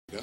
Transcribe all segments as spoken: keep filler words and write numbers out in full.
Yeah?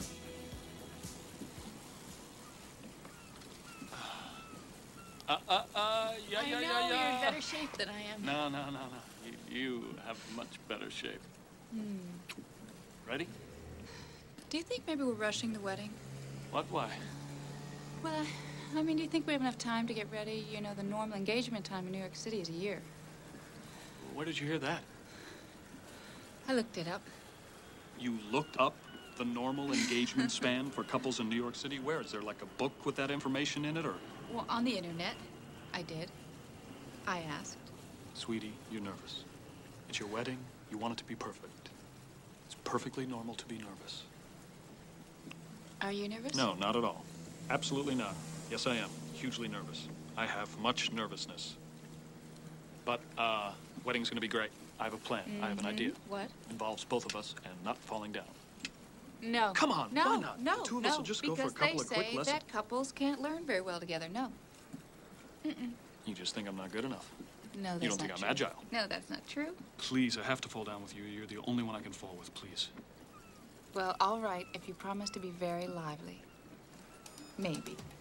Uh, uh, uh, yeah, I yeah, know, yeah, yeah. you're in better shape than I am. No, no, no, no. You, you have much better shape. Hmm. Ready? Do you think maybe we're rushing the wedding? What? Why? Well, I mean, do you think we have enough time to get ready? You know, the normal engagement time in New York City is a year. Where did you hear that? I looked it up. You looked up the normal engagement span for couples in New York City? Where? Is there like a book with that information in it, or? Well, on the internet. I did. I asked. Sweetie, you're nervous. It's your wedding. You want it to be perfect. It's perfectly normal to be nervous. Are you nervous? No, not at all. Absolutely not. Yes, I am. Hugely nervous. I have much nervousness. But, uh, wedding's gonna be great. I have a plan. Mm-hmm. I have an idea. What? Involves both of us and not falling down. No. Come on, no, why not? No, The two of no, us will just go for a couple of quick because they say lessons. that couples can't learn very well together. No. Mm-mm. You just think I'm not good enough. No, that's You don't think not I'm true. agile. No, that's not true. Please, I have to fall down with you. You're the only one I can fall with, please. Well, all right, if you promise to be very lively. Maybe.